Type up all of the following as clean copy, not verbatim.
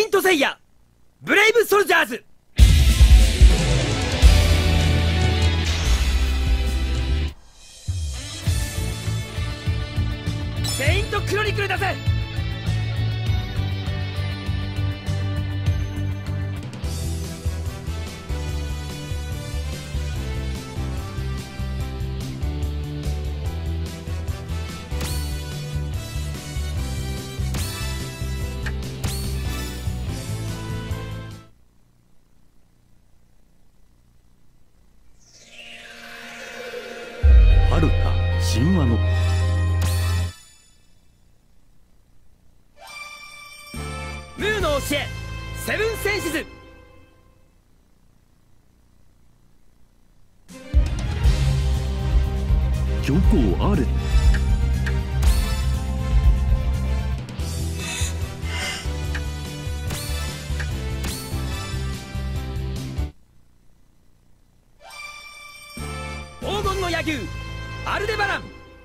イントセイヤブレイブソルジャーズ。セイントクロニクルだぜ。 遥か神話のムーの教えセブンセンシズ。 教皇アーレン。 黄金の野牛アルデバラン。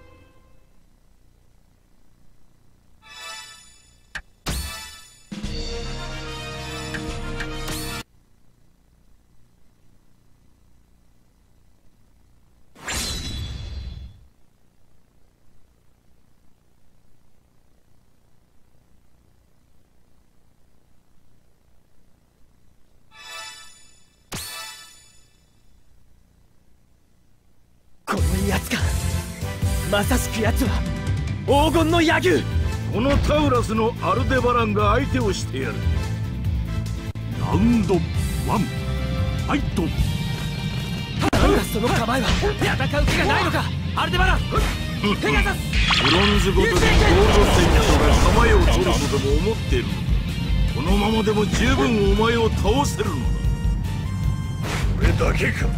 このやつか。まさしくやつは黄金の野牛。 このタウラスのアルデバランが相手をしてやる。 ラウンド1ファイト。 タウラスとの構えは戦う気がないのか。アルデバランペガサス。 ブロンズごとにゴールド戦士が構えを取るとでも思っているのだ。このままでも十分お前を倒せるのだ。これだけか。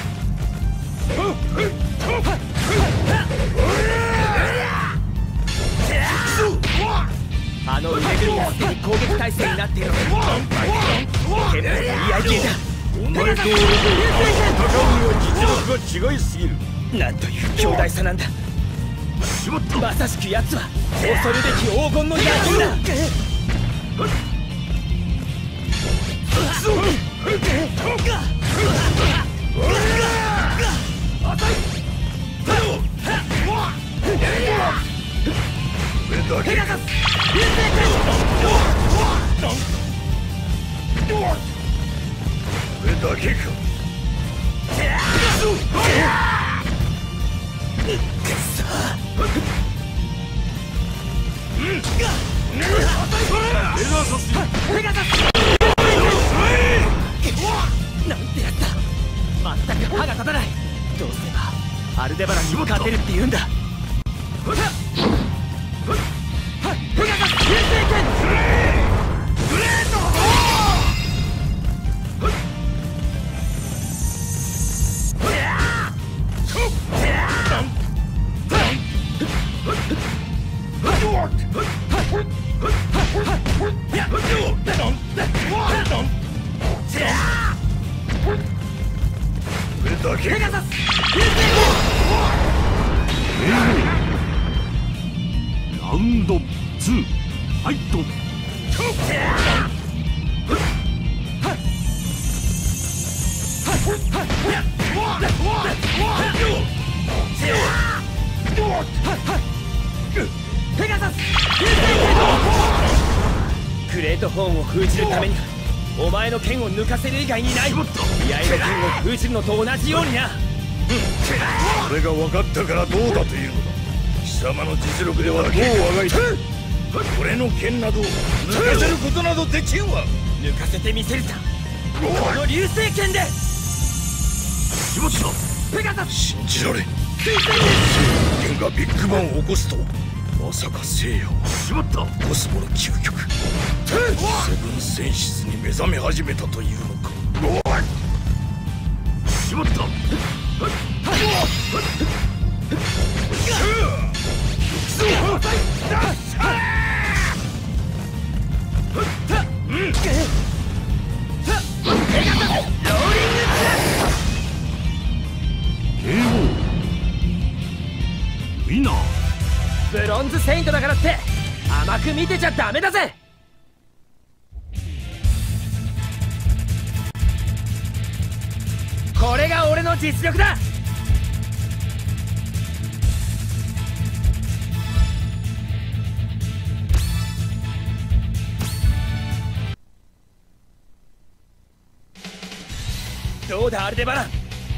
あの腕組みがすでに攻撃態勢になっている。剣の言い合い系だ。 お前と俺と戦うには実力が違いすぎる。 なんという強大さなんだ。 しまった。 まさしくやつは恐るべき黄金の野球だ。ペガサス流星これだけか。 ペガサスなんてやった。全く歯が立たない。どうすればアルデバランに勝てるって言うんだ。ペガサス流星剣グレート。ペガサス流星剣。 ラウンド2ファイト。 ペガサス流星剣。グレートホーンを封じるためにはお前の剣を抜かせる以外にない。居合の剣を封じるのと同じようにな。 それが分かったからどうだというのだ。貴様の実力ではどうあがいた。俺の剣など抜かせることなどできんわ。 抜かせてみせるさ。この流星剣で。 しまった。 ペガサス信じられん。剣がビッグバンを起こすとは。まさか聖夜をしまった。コスモの究極セブンセンシズに目覚め始めたというのか。しまった。 ウィナー。 ブロンズセイントだからって甘く見てちゃダメだぜ。 これが俺の実力だ。どうだアルデバラン。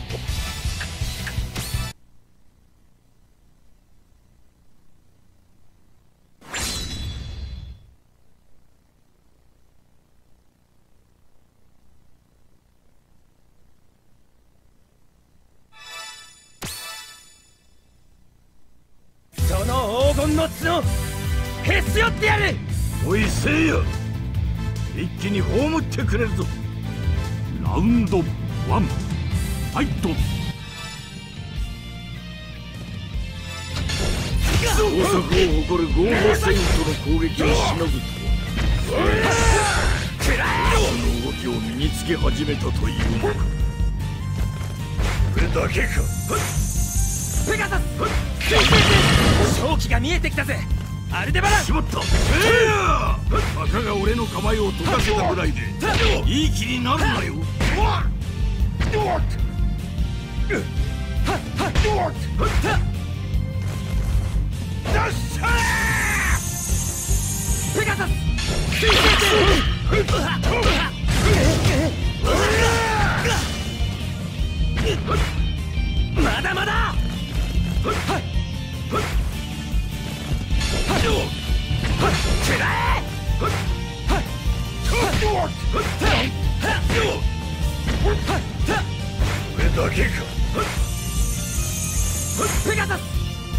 その黄金の角へし折ってやる。 おいせいや、一気に葬ってくれるぞ。ラウンド1、ファイト。王国を誇るゴールドセイントの攻撃をしのぐとは、その動きを身につけ始めたというのか。 これだけか。 ペガサス、勝機が見えてきたぜアルデバラン。 しまった。バカが俺の構えを解かせたぐらいでいい気になるなよ。 ペガサス、まだまだ。 これだけか。 ペガサス、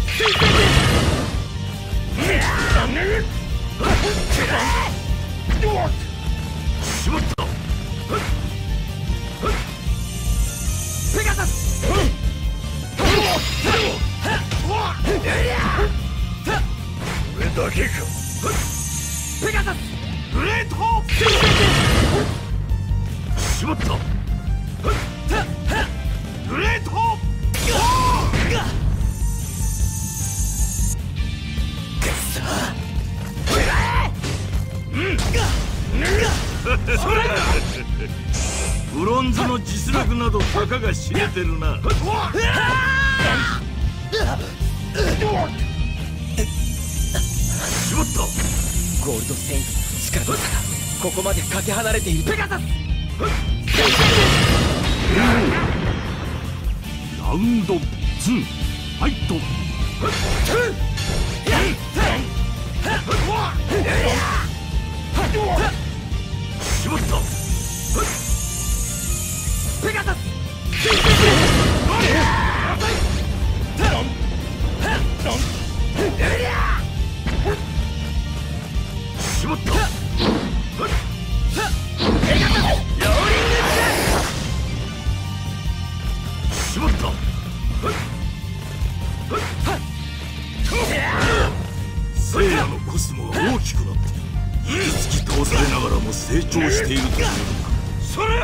しまった。 ペガサス、 これだけか。 ペガサス、 グレート。しまった。グレート。ブロンズの実力などたかが知れてるな。しまった。 ゴールドセイントの力の差がここまでかけ離れている。ペガサス、 ラウンド2、ファイト。しまった。 ペガサス、 しまった。しまった。聖夜のコスモが大きくなって突き倒されながらも成長しているというのか。それ。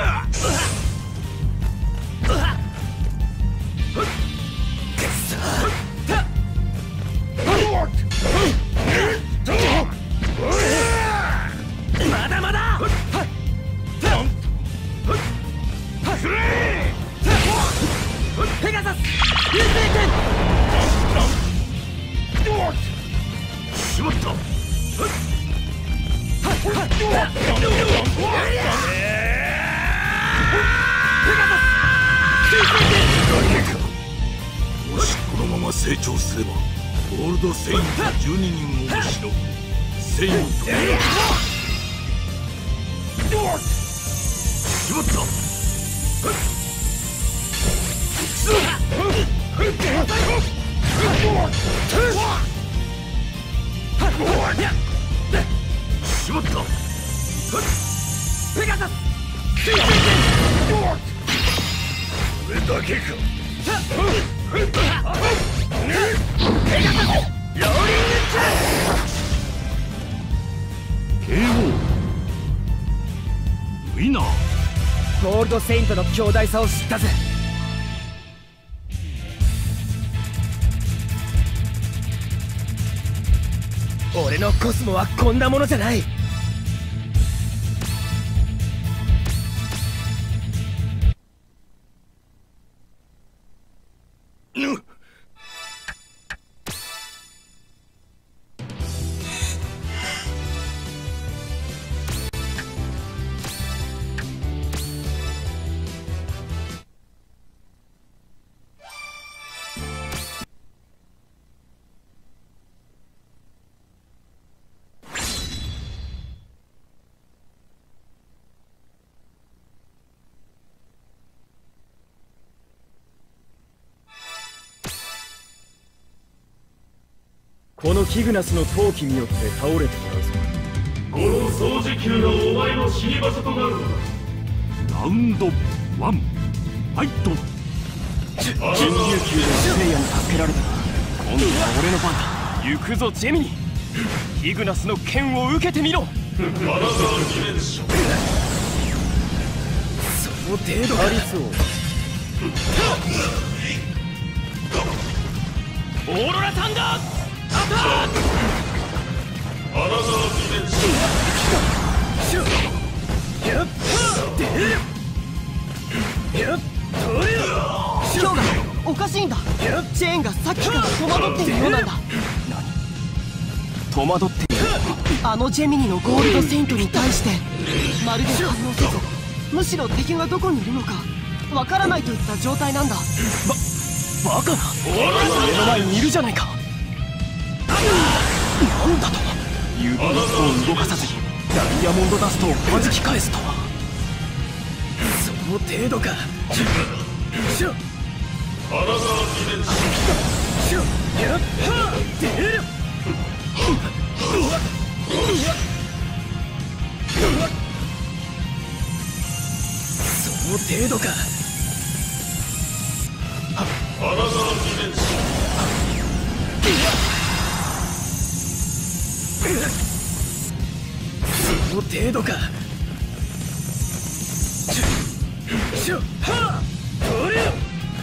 まだまだ。ペガサス、流星拳。 しまった。もしこのまま成長すればゴールドセイント12人をもしのぐセイント。しまった。しまった。 ペガサス、 これだけか。 ペガサス、ローリング KO。ウィナー。 ゴールドセイントの強大さを知ったぜ。俺のコスモはこんなものじゃない。 このキグナスの闘気によって倒れてもらうぞ。 この掃除機がお前の死に場所となるのだ。 ラウンド1ファイト。 準琉球の聖夜に助けられたが、今度は俺の番だ。行くぞジェミニ。キグナスの剣を受けてみろ。 アナザーディメンション。 その程度か。アリスをオーロラサンダーアタック。 アナザーディメンション。 やっヒョウがおかしいんだ。チェーンがさっきから戸惑っているようなんだ。 戸惑っている。 あのジェミニのゴールドセイントに対してまるで反応せず、むしろ敵がどこにいるのかわからないといった状態なんだ。 バカな。目の前にいるじゃないか。なんだと。指一本動かさずにダイヤモンドダストを弾き返すとは。その程度か。 アナザーディメンション。 やっは出る。その程度か。 アナザーディメンション。 その程度か。はっ取れよ。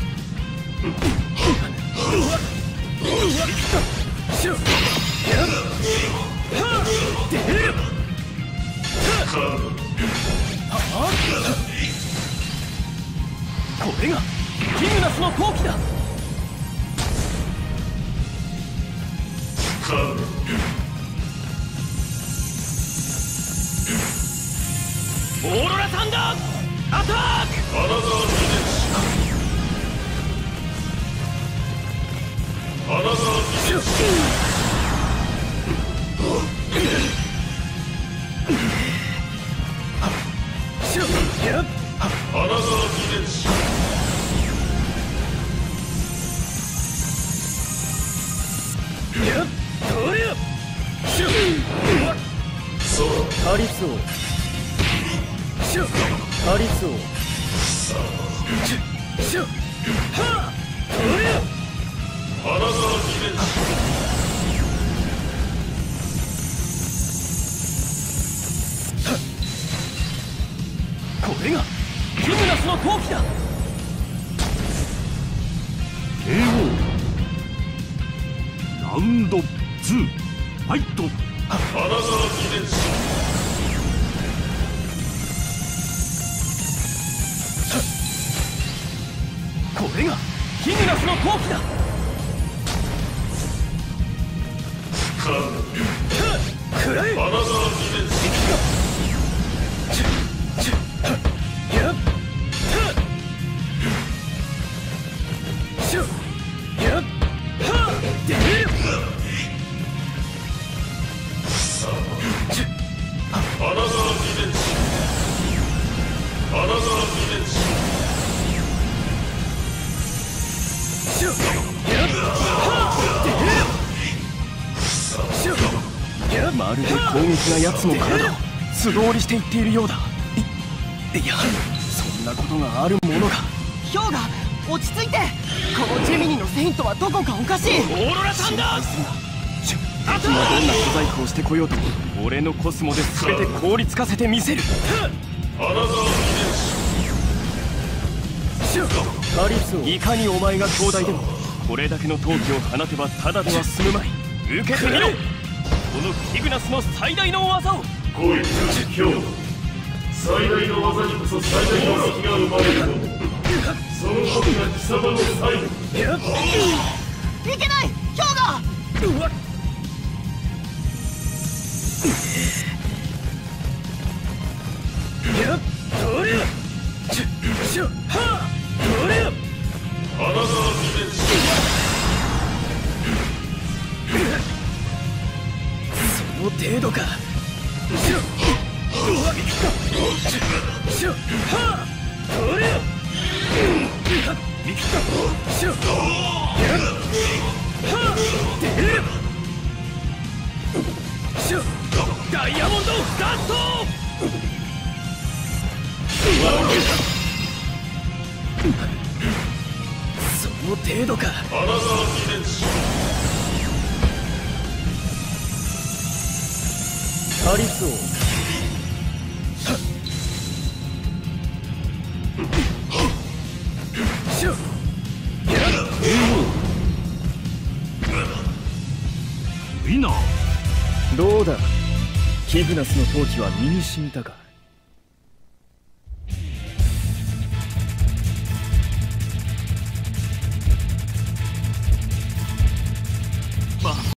これがキグナスの闘気だ。オーロラサンダーアタック。 アナザーディメンション。アナザーディメンション。アナザーディメンション。 取れよ。カリスオカリスオはっ取れよ。 アナザーディメンション。 これがキグナスの闘気だ。 ラウンド2ファイト。 アナザーディメンション。 これがキグナスの闘気だ。くらえ。 アナザーディメンション。 まるで攻撃が奴の体を素通りしていっているようだ。いや、そんなことがあるものか。 ヒョウが落ち着いて。このジェミニのセイントはどこかおかしい。 オーロラサンダー。敵がどんな小細工をしてこようと俺のコスモで全て凍りつかせてみせる。 アナザーディメンション。 カリスオ、いかにお前が強大でもこれだけの闘気を放てばただでは済むまい。受けてみろ、このキグナスの最大の技を。 こいつ今日最大の技にこそ最大の隙が生まれるの。その時が貴様の最後。 いけない、ヒョウが。 うわっ。やっ取れよ。はっ取れよ。 アナザーディメンション。 その程度か。はっ取れよ。はっ出る。 程度か。 アナザー記念誌カリス王ウィナー。 どうだ、キグナスの闘気は身に染みたか。